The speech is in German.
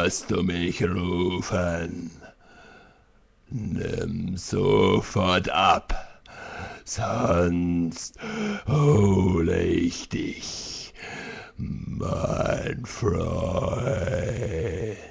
hörst du mich rufen? Nimm sofort ab, sonst hole ich dich, mein Freund.